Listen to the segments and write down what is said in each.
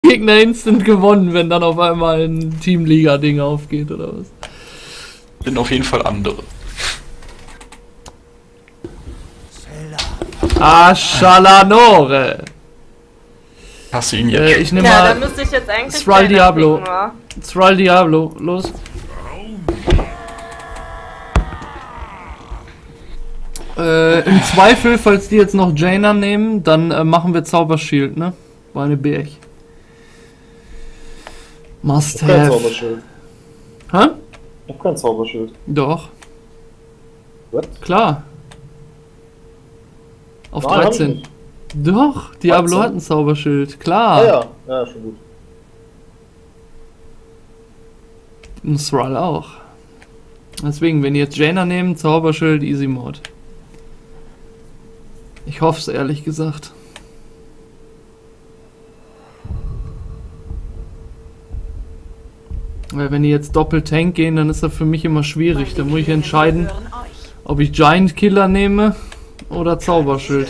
Gegner instant gewonnen, wenn dann auf einmal ein Teamliga-Ding aufgeht, oder was? Sind auf jeden Fall andere. Aschalanore! Hast du ihn jetzt? Ich nehme Ja, mal dann müsste ich jetzt eigentlich Thrall Diablo. picken, wa? Thrall Diablo, los. Im Zweifel, falls die jetzt noch Jaina nehmen, dann machen wir Zauberschild, ne? Meine Berg. Must Kein have. Zauberschild. Hä? Ich hab kein Zauberschild. Doch, What? klar. Auf Nein, hab ich 13. nicht. Doch, Diablo 13? hat ein Zauberschild, klar. Ah ja, ja, schon gut. Und Thrall auch. Deswegen, wenn ihr jetzt Jaina nehmen, Zauberschild, Easy Mode. Ich hoffe es ehrlich gesagt. Weil wenn die jetzt doppelt Tank gehen, dann ist das für mich immer schwierig. Da muss ich entscheiden, ob ich Giant Killer nehme oder Zauberschild.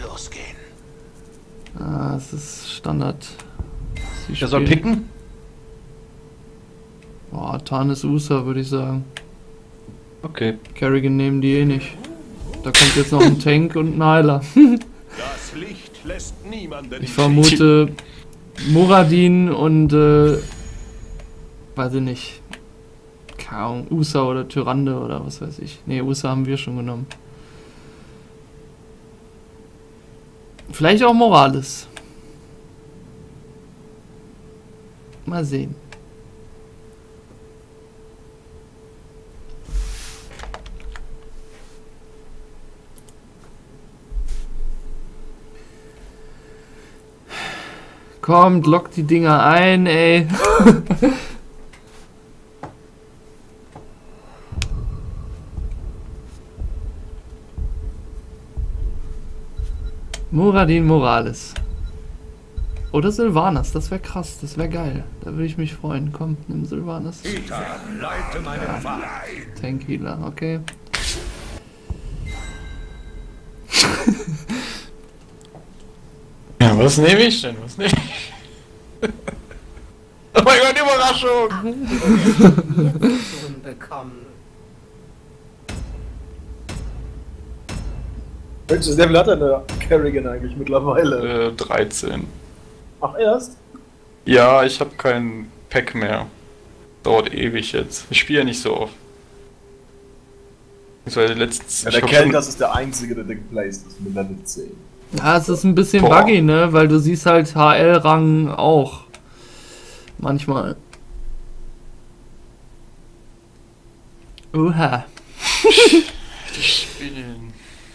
Ah, es ist Standard. Wer soll picken? Boah, Tarnis Usa würde ich sagen. Okay. Kerrigan nehmen die eh nicht. Da kommt jetzt noch ein Tank und ein Heiler. Das Licht lässt niemanden. Ich vermute Muradin und weiß ich nicht. Keine Ahnung, Usa oder Tyrande oder was weiß ich. Ne, Usa haben wir schon genommen. Vielleicht auch Morales. Mal sehen. Kommt, lockt die Dinger ein, ey. Muradin Morales. Oder Sylvanas, das wäre krass, das wäre geil. Da würde ich mich freuen. Komm, nimm Sylvanas. Leite meinen Pfad. Tank Healer, okay. Ja, was nehme ich denn? Was nehme ich? Oh mein Gott, Überraschung! Welches Level hat denn der Kerrigan eigentlich mittlerweile? 13. Ach, erst? Ja, ich habe kein Pack mehr. Dauert ewig jetzt. Ich spiele ja nicht so oft. Das war letztens. Ja, der Keltas ist der einzige, der geplaced ist mit Level 10. Ja, es ist ein bisschen Boah. buggy, ne? Weil du siehst halt HL-Rang auch. Manchmal. Oha. Die Spinnen.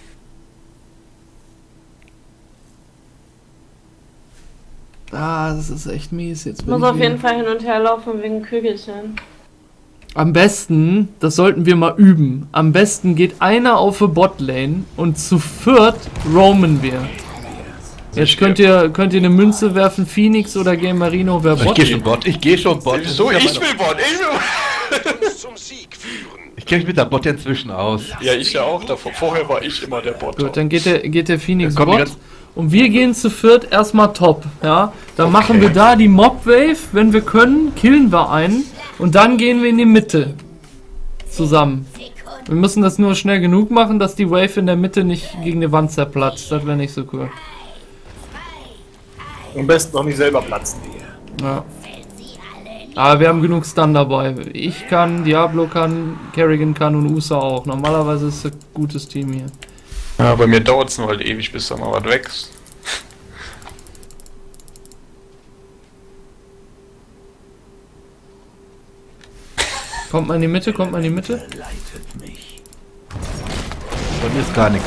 Ah, das ist echt mies. Jetzt Ich bin muss ich auf wieder- jeden Fall hin und her laufen wegen Kügelchen. Am besten, das sollten wir mal üben. Am besten geht einer auf eine Botlane und zu viert roamen wir. Jetzt könnt ihr eine Münze werfen, Phoenix oder Game Marino, wer Ich Bot gehe schon Bot, ich gehe schon Bot. Wieso? Das ist Ich ja will Bot! Ich will. Zum Sieg führen. Ich kenne mich mit der Bot ja inzwischen aus. Ja, ich ja auch davor. Vorher war ich immer der Bot. Gut, dann geht der Phoenix Dann kommen die Bot. ganz- Und wir gehen zu viert erstmal top, ja. Dann Okay. machen wir da die Mob-Wave, wenn wir können, killen wir einen. Und dann gehen wir in die Mitte. Zusammen. Wir müssen das nur schnell genug machen, dass die Wave in der Mitte nicht gegen die Wand zerplatzt. Das wäre nicht so cool. Am besten noch nicht selber platzen. Ja. Aber wir haben genug Stun dabei. Ich kann, Diablo kann, Kerrigan kann und Usa auch. Normalerweise ist es ein gutes Team hier. Ja, bei mir dauert es nur halt ewig, bis da mal was wächst. Kommt mal in die Mitte, kommt mal in die Mitte. Bei mir ist gar nichts.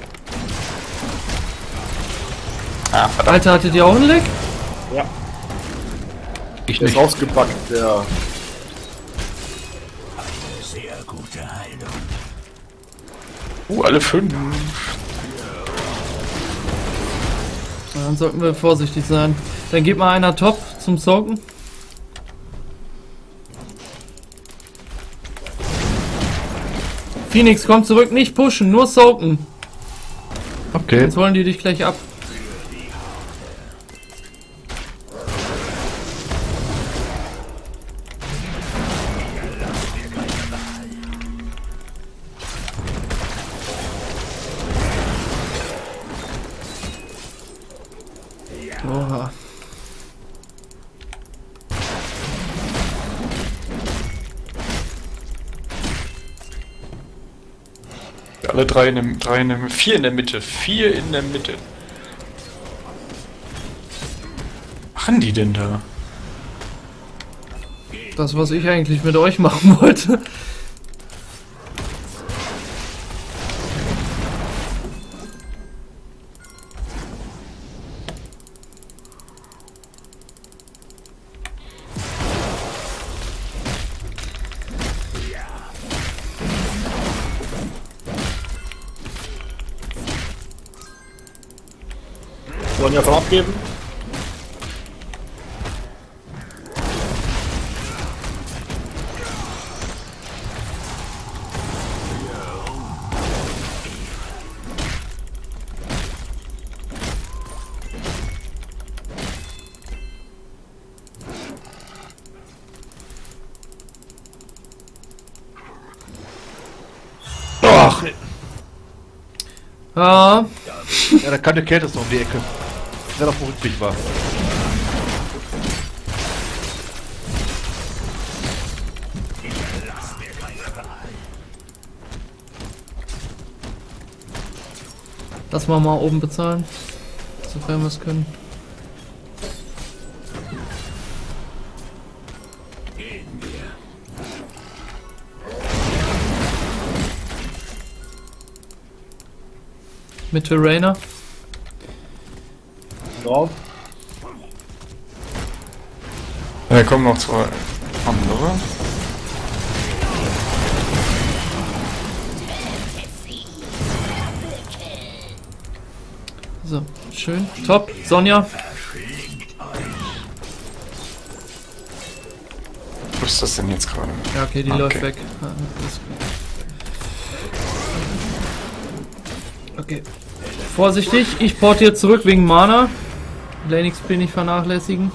Ah, verdammt. Alter, hattet ihr auch einen Leck? Ja, Ich der ist nicht. rausgepackt, der. Sehr gute Heilung. Alle 5. Ja, dann sollten wir vorsichtig sein. Dann geht mal einer top zum Soaken. Phoenix, komm zurück, nicht pushen, nur soaken. Okay. Jetzt holen die dich gleich ab. Alle drei in der, 4 in der Mitte. 4 in der Mitte. Was machen die denn da? Das, was ich eigentlich mit euch machen wollte. Wollen wir von abgeben? Ach, Ja, ja, da kann der Keltis noch um die Ecke. Wenn er auf dem Rückweg war. lass mal oben bezahlen. Sofern wir es können. Mit Terrainer. Drauf. Da kommen noch 2 andere. So, schön. Top. Sonja. Wo ist das denn jetzt gerade? Ja, okay, die Okay. läuft weg. Ah, alles gut. Okay. Vorsichtig, ich portiere zurück wegen Mana. Lane XP nicht vernachlässigen.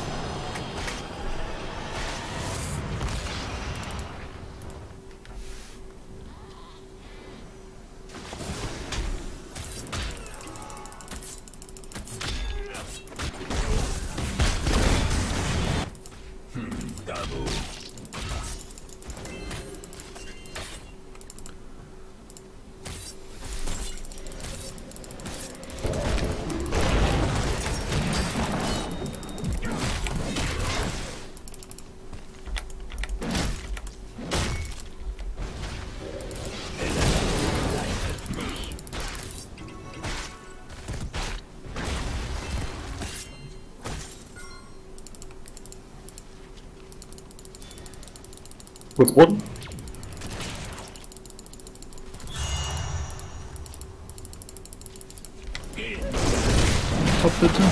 Kurz Boden. Top bitte.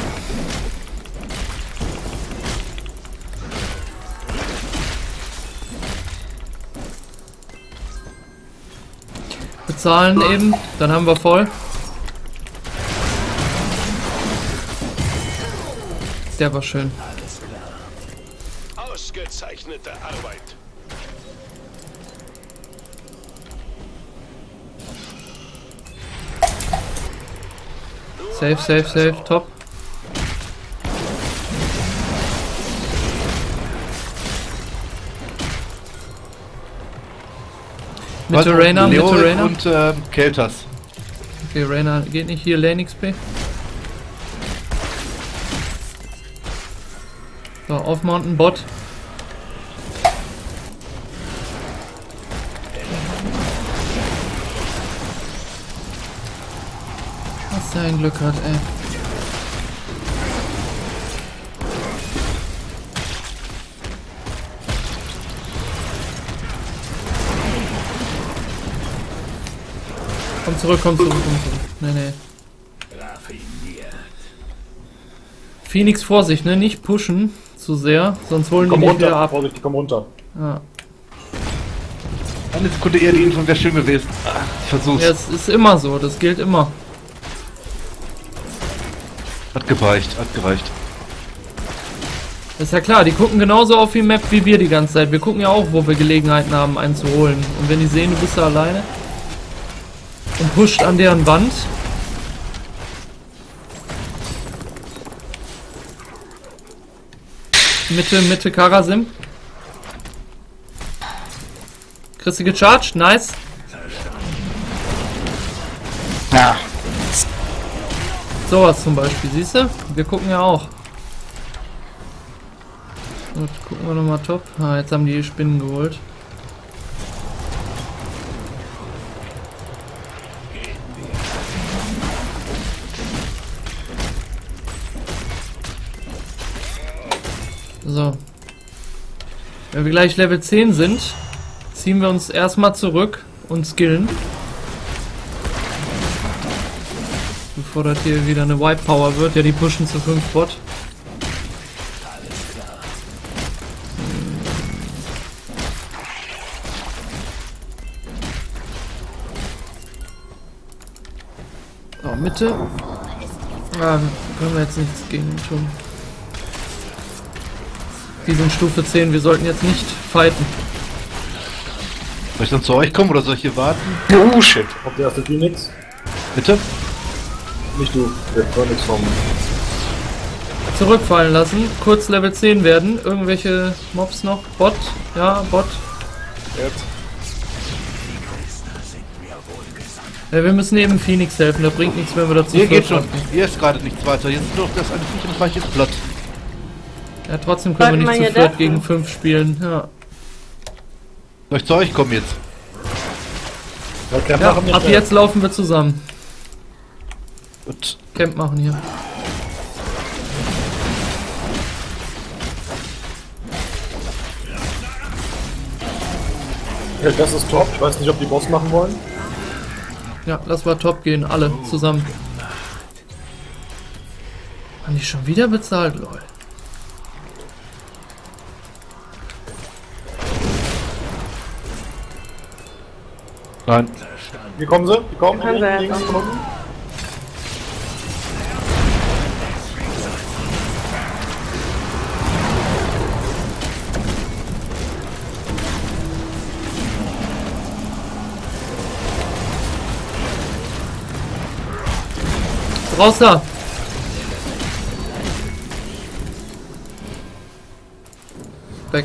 Bezahlen eben, dann haben wir voll. Der war schön. Ausgezeichnete Arbeit. Safe, safe, safe, top. Mit Rainer, mit Leoric Rainer. und Keltas. Okay, Rainer geht nicht hier, Lane XP. So, aufmounten, Bot. Was der ein Glück hat, ey. Komm zurück, komm zurück, komm zurück. Nee, nee. Phoenix, Vorsicht, ne? Nicht pushen zu sehr, sonst holen die Komm dich wieder runter. ab. Vorsicht, die kommen runter. Ja. Eine Sekunde eher die Info wäre schön gewesen. Ah, ich versuch's. Ja, es ist immer so, das gilt immer. Hat gereicht, hat gereicht. Ist ja klar, die gucken genauso auf die Map wie wir die ganze Zeit. Wir gucken ja auch, wo wir Gelegenheiten haben, einen zu holen. Und wenn die sehen, du bist da alleine und pusht an deren Wand. Mitte Karasim. Kriegst du gecharged? Nice. Ja. Sowas zum Beispiel, siehst du? Wir gucken ja auch. Gut, gucken wir nochmal top. Ah, jetzt haben die Spinnen geholt. So. Wenn wir gleich Level 10 sind, ziehen wir uns erstmal zurück und skillen. Bevor das hier wieder eine Wipe Power wird. Ja, die pushen zu 5 Bot. So, Mitte. Ah, können wir jetzt nichts gegen tun. Die sind Stufe 10, wir sollten jetzt nicht fighten. Soll ich dann zu euch kommen oder soll ich hier warten? Oh shit. Ob der erste Phoenix? Bitte? Nicht du, der Phoenix vom. Zurückfallen lassen, kurz Level 10 werden. Irgendwelche Mobs noch? Bot? Ja, Bot. Jetzt. Ja, wir müssen eben Phoenix helfen, da bringt nichts, wenn wir dazu Hier geht schon. fighten. Hier ist gerade nichts weiter. Jetzt ist nur noch das eine Viech und das Reich ist platt. Ja, trotzdem können wir Sollten nicht wir zu hier viert gegen deffen? 5 spielen. Ja, Soll ich zu euch kommen jetzt? ja ab jetzt laufen wir zusammen. Gut. Camp machen hier. Ja, das ist top. Ich weiß nicht, ob die Boss machen wollen. Ja, lass mal top gehen, alle zusammen. Haben die schon wieder bezahlt, lol. Nein. Wie kommen sie? Die kommen Haben sie ja links schon. von unten. Raus da! Weg.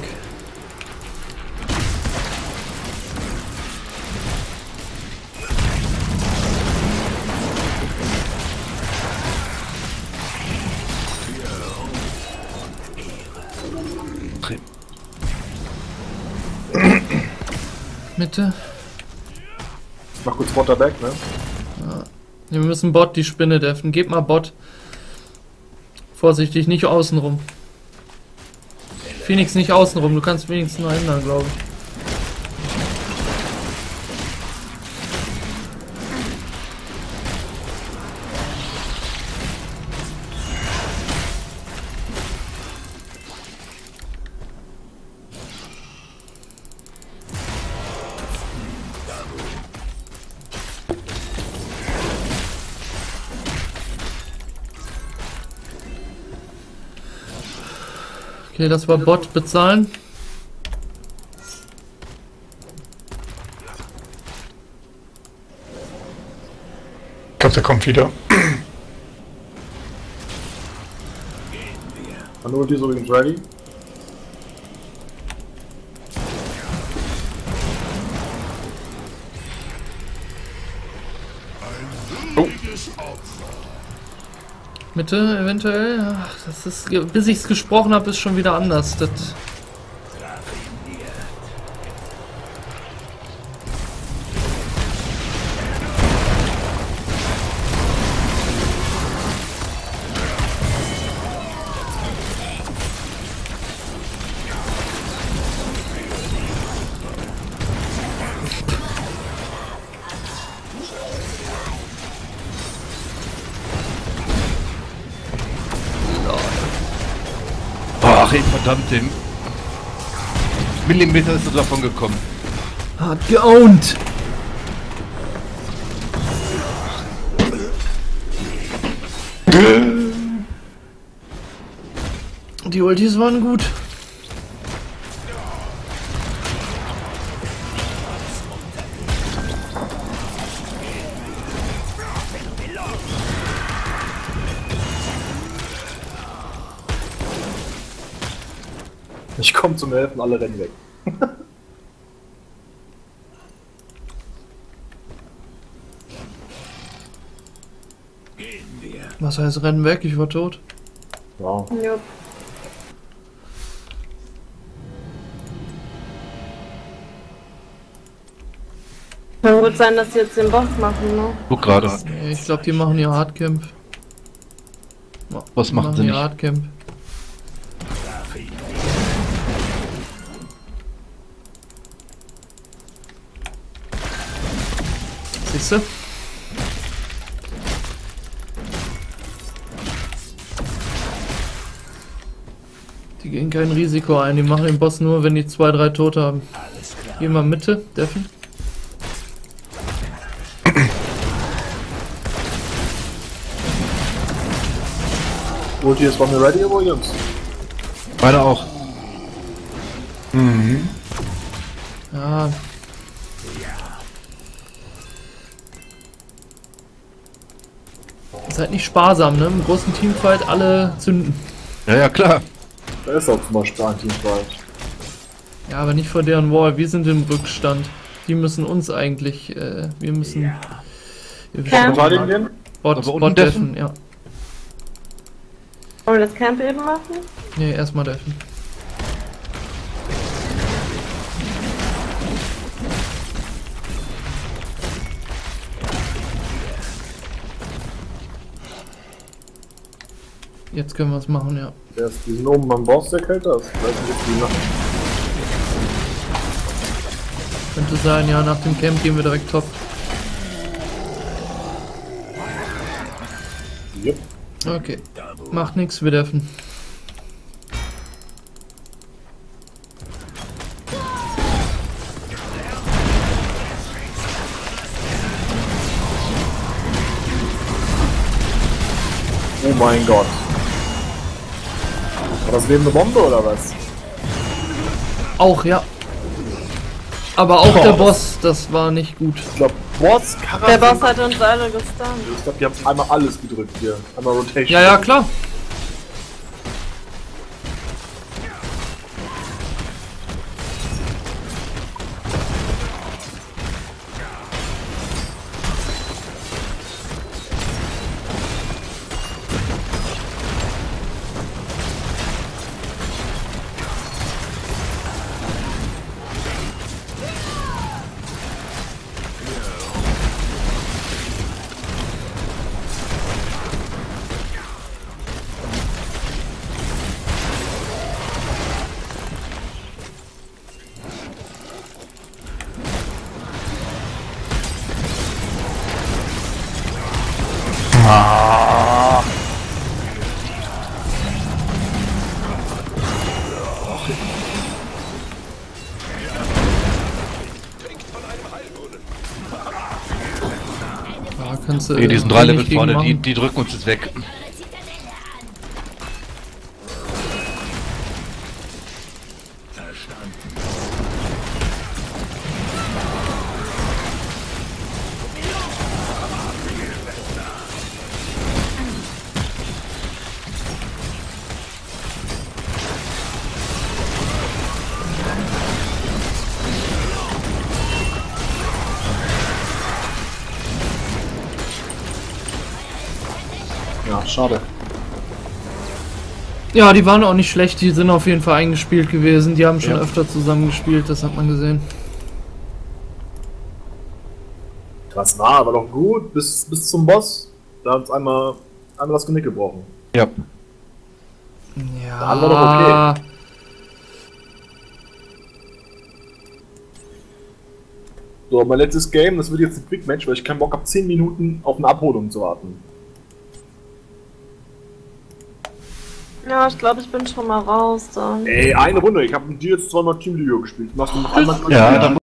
Mitte. Ich mach kurz Waterback, ne? Wir müssen Bot die Spinne deffen. Gib mal Bot. Vorsichtig, nicht außenrum. Phoenix nicht außenrum, du kannst wenigstens noch ändern, glaube ich. Okay, das war Bot bezahlen. Ich glaube, der kommt wieder. Meine Ulti ist übrigens ready. Mitte eventuell. Ach, das ist, bis ich es gesprochen habe, ist schon wieder anders. Das Ach, ey, verdammt, den Millimeter ist er davon gekommen. hat geowned. Die Ultis waren gut. Ich komme zum Helfen, alle rennen weg. Was heißt rennen weg? Ich war tot. Ja. Jupp. Kann gut sein, dass sie jetzt den Boss machen, ne? Guck gerade. Nee, ich glaube, die machen ihr Hardcamp. Was machen sie ihr nicht? Hardcamp. Siehst du? Die gehen kein Risiko ein, die machen den Boss nur, wenn die 2-3 Tote haben. Geh mal Mitte, Deffen. Ulti ist von mir ready, Williams. Meine auch. Ja. Seid nicht sparsam, ne? Im großen Teamfight alle zünden. Ja, ja, klar. Da ist auch zum Beispiel ein Teamfight. Ja, aber nicht vor deren Wall. Wir sind im Rückstand. Die müssen uns eigentlich, wir müssen... Verteidigen den? Aber unten Bot deffen? deffen, ja. Wollen wir das Camp eben machen? Nee, erstmal deffen. Jetzt können wir es machen, ja. Die sind oben beim Boss, der hält das. Ich weiß nicht, ob die machen. Könnte sein, ja, nach dem Camp gehen wir direkt top. Yep. Okay. Macht nichts, wir dürfen. Oh mein Gott. War das Leben eine Bombe oder was? Auch, ja. Aber auch der Boss, das war nicht gut. Ich glaube, Boss, Karat. Der Boss hat uns alle gestunt. Ich glaube, die haben einmal alles gedrückt hier. Einmal Rotation. Ja, ja, klar. Ja, kannst du, Nee, die sind 3 Level wenig gegen vorne, machen. die drücken uns jetzt weg. Ja, schade. Ja, die waren auch nicht schlecht, die sind auf jeden Fall eingespielt gewesen. Die haben schon Ja. öfter zusammen gespielt, das hat man gesehen. Krass, war doch gut. Bis zum Boss. Da hat uns einmal das Genick gebrochen. Ja. Ja. Der andere doch okay. So, mein letztes Game, das wird jetzt ein Quick Match, weil ich keinen Bock habe, 10 Minuten auf eine Abholung zu warten. Ja, ich glaube, ich bin schon mal raus dann. Ey, eine Runde. Ich habe mit dir jetzt zweimal Team Video gespielt. Machst du noch einmal? Ja, dann